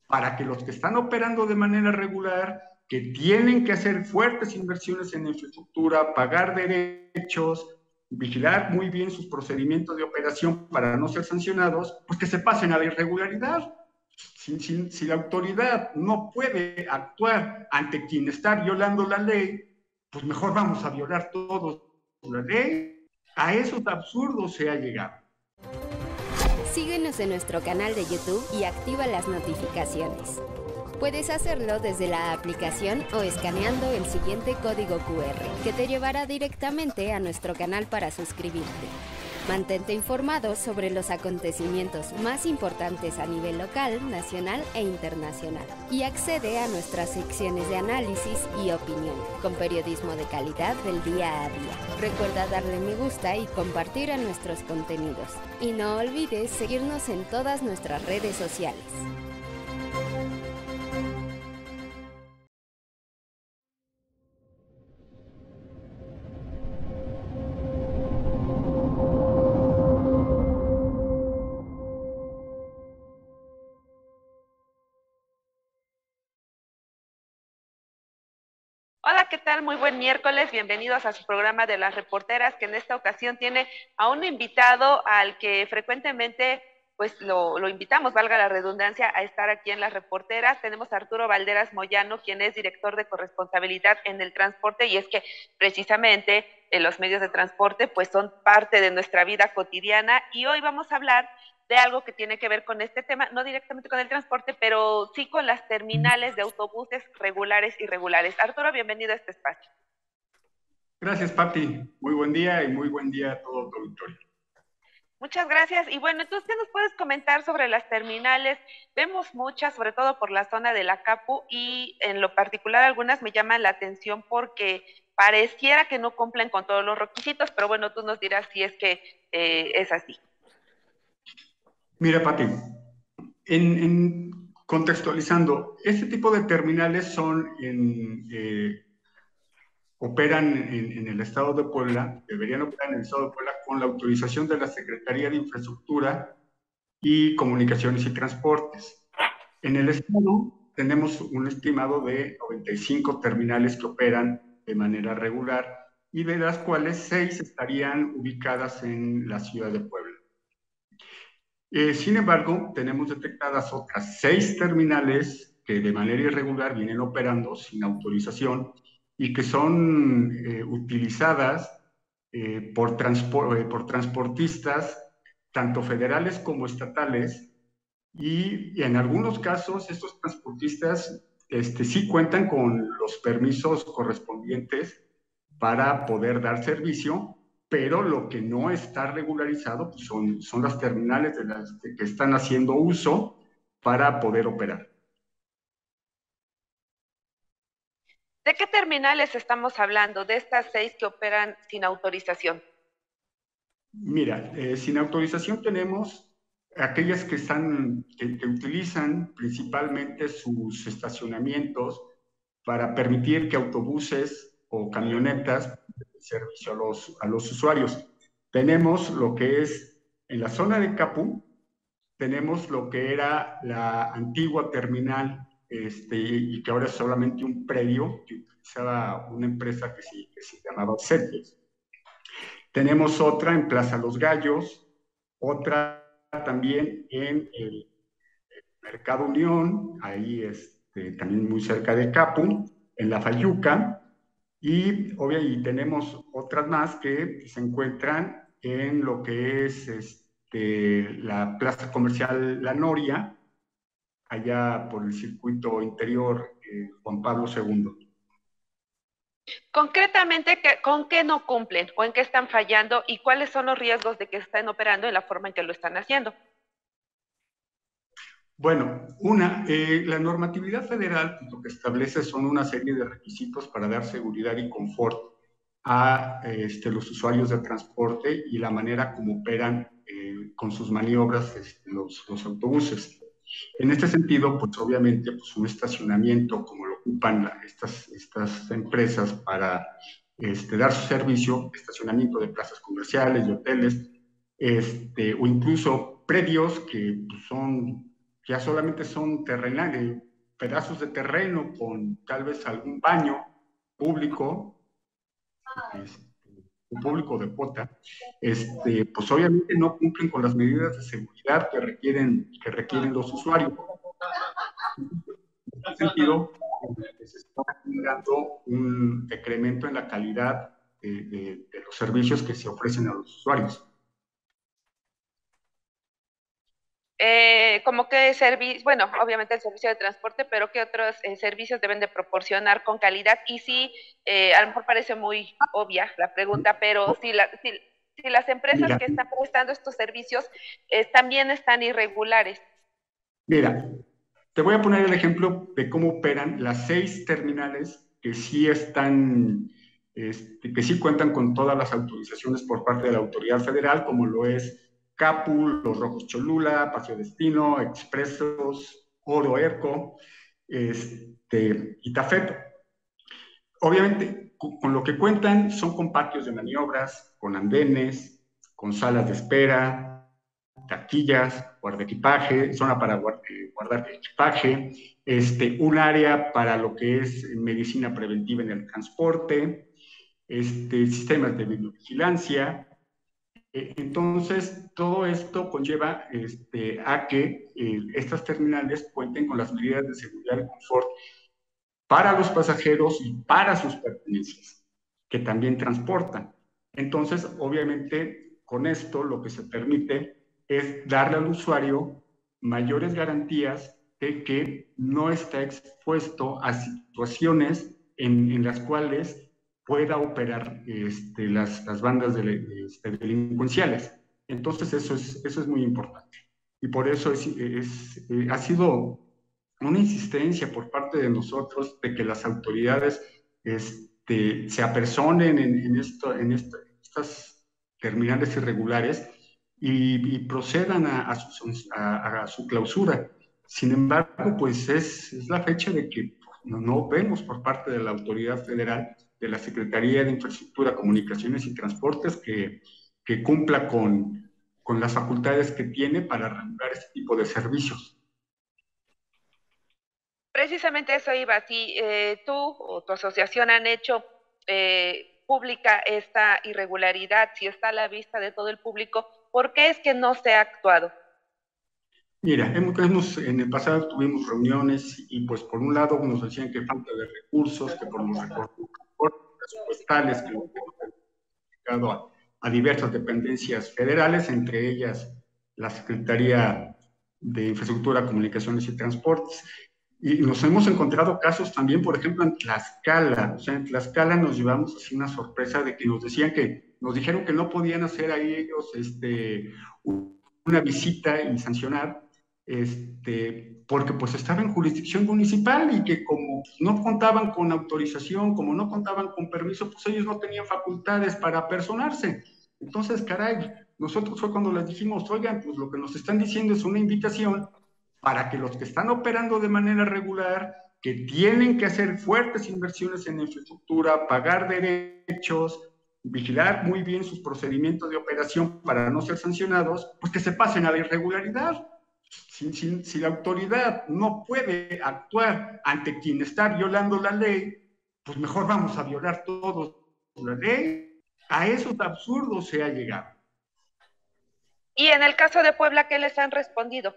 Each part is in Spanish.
para que los que están operando de manera regular, que tienen que hacer fuertes inversiones en infraestructura, pagar derechos, vigilar muy bien sus procedimientos de operación para no ser sancionados, pues que se pasen a la irregularidad. Si la autoridad no puede actuar ante quien está violando la ley, pues mejor vamos a violar todos la ley. A esos absurdos se ha llegado. Síguenos en nuestro canal de YouTube y activa las notificaciones. Puedes hacerlo desde la aplicación o escaneando el siguiente código QR, que te llevará directamente a nuestro canal para suscribirte. Mantente informado sobre los acontecimientos más importantes a nivel local, nacional e internacional. Y accede a nuestras secciones de análisis y opinión, con periodismo de calidad del día a día. Recuerda darle me gusta y compartir a nuestros contenidos. Y no olvides seguirnos en todas nuestras redes sociales. Hola, ¿qué tal? Muy buen miércoles. Bienvenidos a su programa de las reporteras, que en esta ocasión tiene a un invitado al que frecuentemente pues lo invitamos, valga la redundancia, a estar aquí en las reporteras. Tenemos a Arturo Valderas Moyano, quien es director de corresponsabilidad en el transporte, y es que precisamente los medios de transporte pues son parte de nuestra vida cotidiana, y hoy vamos a hablar de algo que tiene que ver con este tema, no directamente con el transporte, pero sí con las terminales de autobuses regulares y irregulares. Arturo, bienvenido a este espacio. Gracias, Pati. Muy buen día y muy buen día a todo tu auditorio. Muchas gracias. Y bueno, entonces, ¿qué nos puedes comentar sobre las terminales? Vemos muchas, sobre todo por la zona de la Capu, y en lo particular algunas me llaman la atención porque pareciera que no cumplen con todos los requisitos, pero bueno, tú nos dirás si es que es así. Mira, Pati, contextualizando, este tipo de terminales operan en el Estado de Puebla, deberían operar en el Estado de Puebla con la autorización de la Secretaría de Infraestructura y Comunicaciones y Transportes. En el Estado tenemos un estimado de 95 terminales que operan de manera regular, y de las cuales 6 estarían ubicadas en la ciudad de Puebla. Sin embargo, tenemos detectadas otras 6 terminales que de manera irregular vienen operando sin autorización y que son utilizadas por transportistas, tanto federales como estatales, y en algunos casos estos transportistas sí cuentan con los permisos correspondientes para poder dar servicio, pero lo que no está regularizado pues son las terminales de las que están haciendo uso para poder operar. ¿De qué terminales estamos hablando? De estas 6 que operan sin autorización. Mira, sin autorización tenemos aquellas que utilizan principalmente sus estacionamientos para permitir que autobuses o camionetas den servicio a los usuarios. Tenemos lo que es en la zona de Capú, tenemos lo que era la antigua terminal, y que ahora es solamente un predio que utilizaba una empresa que se llamaba Cetes. Tenemos otra en Plaza Los Gallos, otra también en el Mercado Unión, ahí también muy cerca de Capu, en La Fayuca, y tenemos otras más que se encuentran en lo que es la plaza comercial La Noria, allá por el circuito interior Juan Pablo II. Concretamente, ¿con qué no cumplen o en qué están fallando y cuáles son los riesgos de que estén operando en la forma en que lo están haciendo? Bueno, la normatividad federal pues, lo que establece son una serie de requisitos para dar seguridad y confort a los usuarios de transporte y la manera como operan con sus maniobras los autobuses. En este sentido, pues obviamente pues, un estacionamiento como lo ocupan estas empresas para dar su servicio, estacionamiento de plazas comerciales, de hoteles, o incluso predios que pues, ya solamente son terrenales, pedazos de terreno con tal vez algún baño público, este, un público de cuota, pues obviamente no cumplen con las medidas de seguridad que requieren los usuarios. En ese sentido, se está generando un decremento en la calidad de los servicios que se ofrecen a los usuarios. ¿Cómo qué servicio? Bueno, obviamente el servicio de transporte, pero ¿qué otros servicios deben de proporcionar con calidad? Y sí, a lo mejor parece muy obvia la pregunta, pero si las empresas Mira, que están prestando estos servicios también están irregulares. mira, te voy a poner el ejemplo de cómo operan las 6 terminales que sí están, que sí cuentan con todas las autorizaciones por parte de la autoridad federal, como lo es Capu, Los Rojos Cholula, Paseo Destino, Expresos, Oro Erco, y Tafeto. Obviamente, con lo que cuentan son con patios de maniobras, con andenes, con salas de espera, taquillas, guarda equipaje, zona para guardar equipaje, un área para lo que es medicina preventiva en el transporte, sistemas de videovigilancia. Entonces, todo esto conlleva a que estas terminales cuenten con las medidas de seguridad y confort para los pasajeros y para sus pertenencias, que también transportan. Entonces, obviamente, con esto lo que se permite es darle al usuario mayores garantías de que no está expuesto a situaciones en las cuales pueda operar las bandas delincuenciales. Entonces, eso es muy importante. Y por eso ha sido una insistencia por parte de nosotros de que las autoridades se apersonen en estas terminales irregulares y procedan a su clausura. Sin embargo, pues es la fecha de que no vemos por parte de la autoridad federal, de la Secretaría de Infraestructura, Comunicaciones y Transportes, que cumpla con las facultades que tiene para regular este tipo de servicios. Precisamente eso iba, si tú o tu asociación han hecho pública esta irregularidad, si está a la vista de todo el público, ¿por qué es que no se ha actuado? Mira, en el pasado tuvimos reuniones y pues por un lado nos decían que falta de recursos, que por los recortes presupuestales que hemos dedicado a diversas dependencias federales, entre ellas la Secretaría de Infraestructura, Comunicaciones y Transportes. Y nos hemos encontrado casos también, por ejemplo, en Tlaxcala. O sea, en Tlaxcala nos llevamos así una sorpresa de que nos dijeron que no podían hacer ahí ellos una visita y sancionar, porque pues estaba en jurisdicción municipal y que como no contaban con autorización, como no contaban con permiso, pues ellos no tenían facultades para personarse. Entonces, caray, nosotros fue cuando les dijimos, oigan, pues lo que nos están diciendo es una invitación para que los que están operando de manera regular, que tienen que hacer fuertes inversiones en infraestructura, pagar derechos, vigilar muy bien sus procedimientos de operación para no ser sancionados, pues que se pasen a la irregularidad. Si la autoridad no puede actuar ante quien está violando la ley, pues mejor vamos a violar todos la ley. A esos absurdos se ha llegado. Y en el caso de Puebla, ¿qué les han respondido?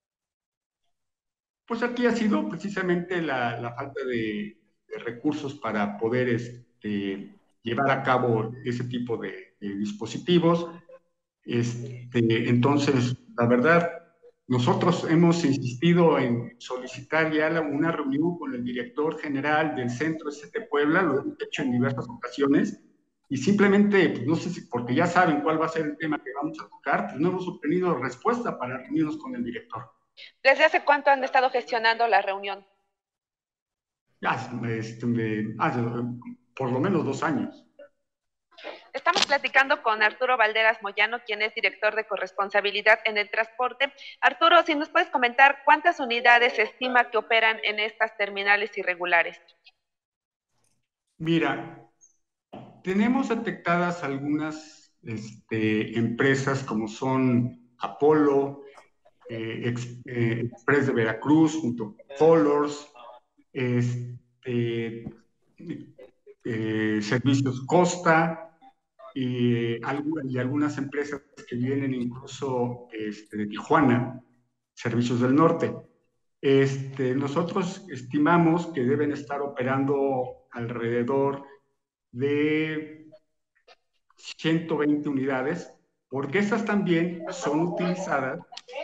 Pues aquí ha sido precisamente la falta de recursos para poder llevar a cabo ese tipo de dispositivos. Entonces, la verdad, nosotros hemos insistido en solicitar ya una reunión con el director general del Centro ST Puebla, lo hemos hecho en diversas ocasiones, y simplemente, pues no sé si porque ya saben cuál va a ser el tema que vamos a tocar, pues no hemos obtenido respuesta para reunirnos con el director. ¿Desde hace cuánto han estado gestionando la reunión? Hace por lo menos 2 años. Estamos platicando con Arturo Valderas Moyano, quien es director de corresponsabilidad en el transporte. Arturo, si nos puedes comentar cuántas unidades se estima que operan en estas terminales irregulares. Mira, tenemos detectadas algunas empresas como son Apolo, Express de Veracruz, junto con Colors, este, Servicios Costa y algunas empresas que vienen incluso de Tijuana, Servicios del Norte. Nosotros estimamos que deben estar operando alrededor de 120 unidades, porque esas también son utilizadas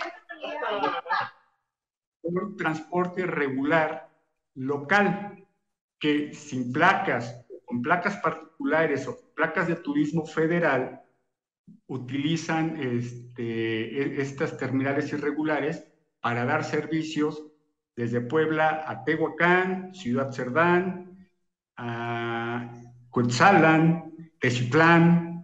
por transporte regular local, que sin placas, con placas particulares o placas de turismo federal, utilizan estas terminales irregulares para dar servicios desde Puebla a Tehuacán, Ciudad Cerdán, a Cuetzalan, Teziutlán,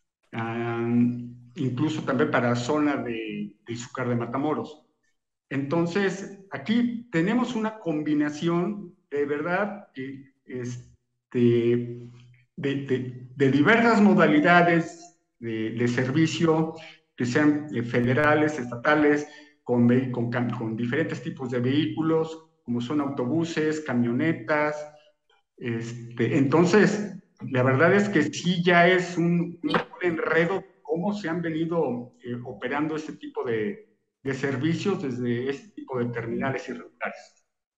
incluso también para la zona de Izúcar de Matamoros. Entonces, aquí tenemos una combinación de verdad de diversas modalidades de servicio, que sean federales, estatales, con diferentes tipos de vehículos, como son autobuses, camionetas. Entonces, la verdad es que sí ya es un enredo cómo se han venido operando este tipo de servicios desde este tipo de terminales irregulares.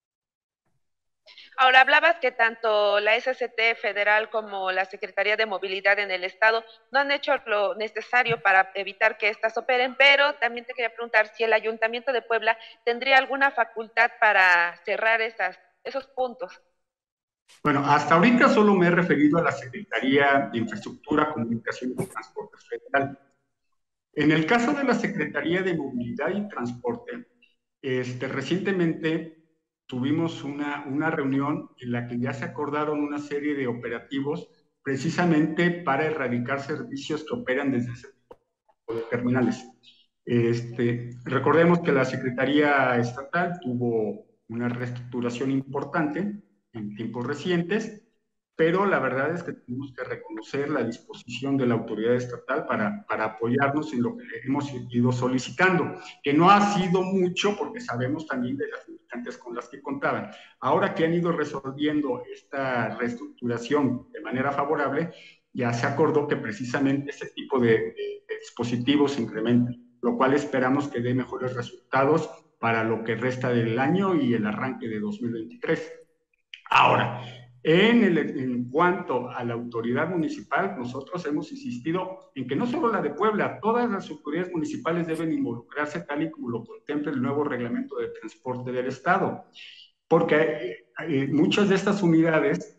Ahora hablabas que tanto la SCT federal como la Secretaría de Movilidad en el Estado no han hecho lo necesario para evitar que éstas operen, pero también te quería preguntar si el Ayuntamiento de Puebla tendría alguna facultad para cerrar esos puntos. Bueno, hasta ahorita solo me he referido a la Secretaría de Infraestructura, Comunicaciones y Transporte Federal. En el caso de la Secretaría de Movilidad y Transporte, recientemente tuvimos una reunión en la que ya se acordaron una serie de operativos precisamente para erradicar servicios que operan desde ese tipo de terminales. Recordemos que la Secretaría Estatal tuvo una reestructuración importante en tiempos recientes, pero la verdad es que tenemos que reconocer la disposición de la autoridad estatal para apoyarnos en lo que hemos ido solicitando, que no ha sido mucho porque sabemos también de las limitantes con las que contaban. Ahora que han ido resolviendo esta reestructuración de manera favorable, ya se acordó que precisamente ese tipo de dispositivos se incrementen, lo cual esperamos que dé mejores resultados para lo que resta del año y el arranque de 2023. Ahora, en cuanto a la autoridad municipal, nosotros hemos insistido en que no solo la de Puebla, todas las autoridades municipales deben involucrarse tal y como lo contempla el nuevo reglamento de transporte del Estado, porque muchas de estas unidades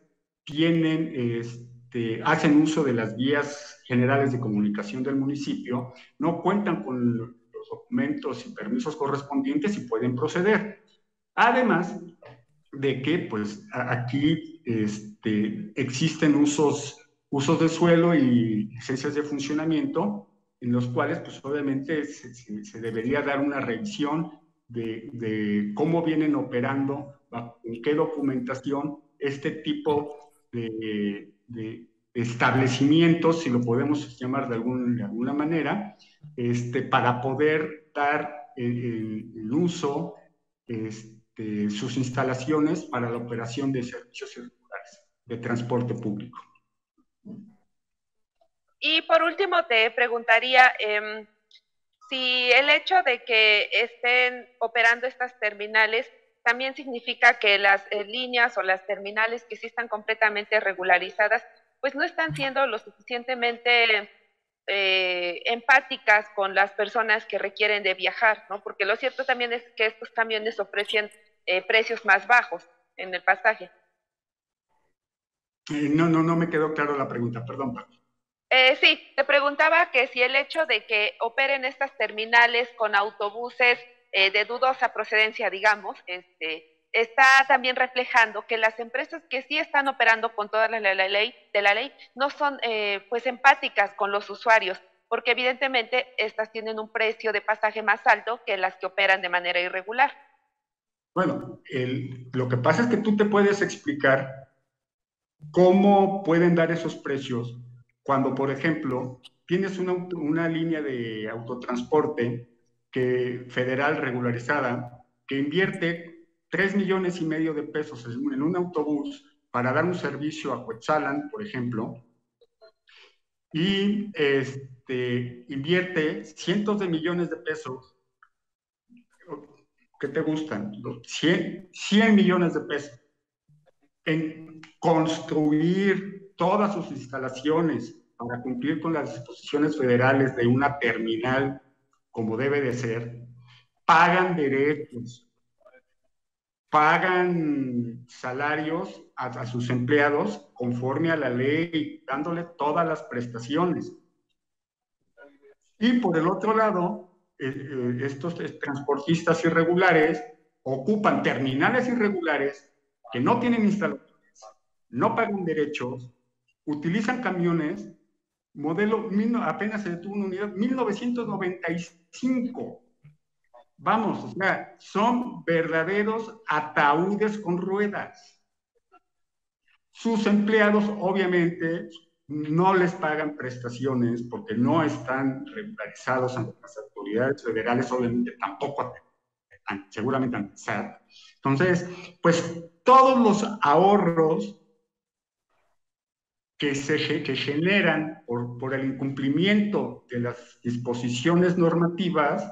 hacen uso de las vías generales de comunicación del municipio, no cuentan con los documentos y permisos correspondientes y pueden proceder. Además de que pues aquí existen usos de suelo y licencias de funcionamiento en los cuales pues obviamente se debería dar una revisión de cómo vienen operando, con qué documentación este tipo de establecimientos, si lo podemos llamar de alguna manera, para poder dar el uso sus instalaciones para la operación de servicios circulares de transporte público. Y por último te preguntaría si el hecho de que estén operando estas terminales también significa que las líneas o las terminales que sí están completamente regularizadas, pues no están siendo lo suficientemente empáticas con las personas que requieren de viajar, ¿no? Porque lo cierto también es que estos camiones ofrecen precios más bajos en el pasaje. No me quedó claro la pregunta, perdón, Pati. Sí, te preguntaba que si el hecho de que operen estas terminales con autobuses de dudosa procedencia, digamos, está también reflejando que las empresas que sí están operando con toda la ley no son pues empáticas con los usuarios, porque evidentemente estas tienen un precio de pasaje más alto que las que operan de manera irregular. Bueno, lo que pasa es que tú te puedes explicar cómo pueden dar esos precios cuando, por ejemplo, tienes una línea de autotransporte federal regularizada que invierte 3,5 millones de pesos en un autobús para dar un servicio a Cuetzalan, por ejemplo, y invierte cientos de millones de pesos. ¿Qué te gustan? 100 millones de pesos en construir todas sus instalaciones para cumplir con las disposiciones federales de una terminal como debe de ser, pagan derechos, pagan salarios a sus empleados conforme a la ley, dándole todas las prestaciones. Y por el otro lado, estos transportistas irregulares ocupan terminales irregulares que no tienen instalaciones, no pagan derechos, utilizan camiones, modelo, apenas se detuvo una unidad, 1995. Vamos, o sea, son verdaderos ataúdes con ruedas. Sus empleados, obviamente, no les pagan prestaciones porque no están regularizados ante las autoridades federales, obviamente tampoco, seguramente ante SAT. Entonces, pues todos los ahorros que generan por el incumplimiento de las disposiciones normativas,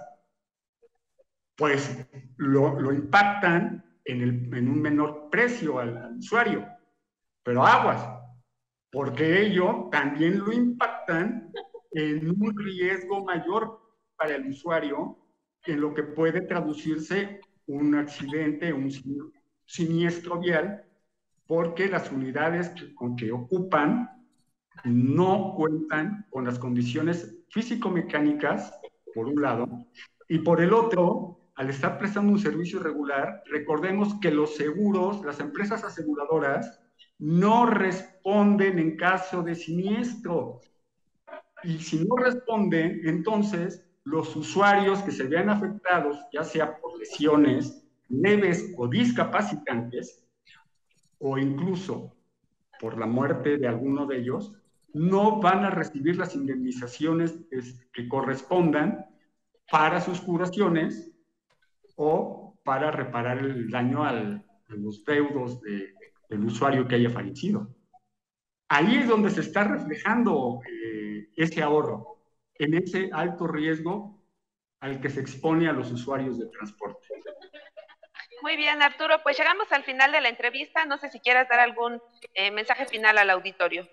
pues lo impactan en un menor precio al usuario. Pero aguas, porque ello también lo impactan en un riesgo mayor para el usuario, en lo que puede traducirse un accidente, un siniestro vial, porque las unidades que ocupan no cuentan con las condiciones físico-mecánicas, por un lado, y por el otro, al estar prestando un servicio irregular, recordemos que los seguros, las empresas aseguradoras, no responden en caso de siniestro. Y si no responden, entonces los usuarios que se vean afectados, ya sea por lesiones leves o discapacitantes, o incluso por la muerte de alguno de ellos, no van a recibir las indemnizaciones que correspondan para sus curaciones o para reparar el daño a los deudos del usuario que haya fallecido. Ahí es donde se está reflejando ese ahorro, en ese alto riesgo al que se expone a los usuarios de transporte. Muy bien, Arturo, pues llegamos al final de la entrevista. No sé si quieras dar algún mensaje final al auditorio.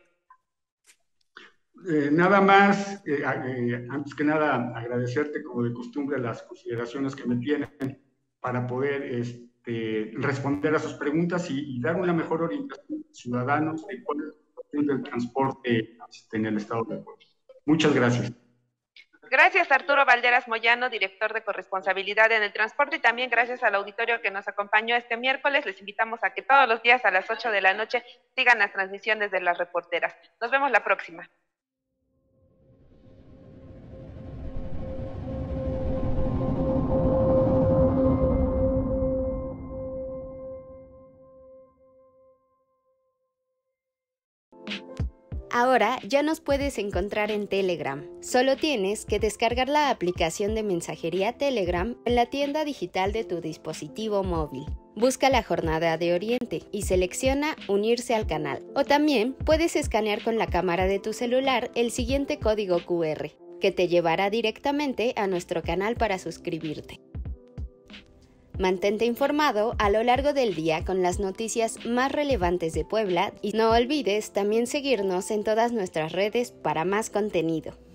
Nada más, antes que nada, agradecerte como de costumbre las consideraciones que me tienen para poder responder a sus preguntas y dar una mejor orientación a los ciudadanos de cuál es la situación del transporte en el estado de Puebla. Muchas gracias. Gracias, Arturo Valderas Moyano, director de corresponsabilidad en el transporte, y también gracias al auditorio que nos acompañó este miércoles. Les invitamos a que todos los días a las 8 de la noche sigan las transmisiones de las reporteras. Nos vemos la próxima. Ahora ya nos puedes encontrar en Telegram. Solo tienes que descargar la aplicación de mensajería Telegram en la tienda digital de tu dispositivo móvil. Busca la Jornada de Oriente y selecciona Unirse al canal. O también puedes escanear con la cámara de tu celular el siguiente código QR, que te llevará directamente a nuestro canal para suscribirte. Mantente informado a lo largo del día con las noticias más relevantes de Puebla y no olvides también seguirnos en todas nuestras redes para más contenido.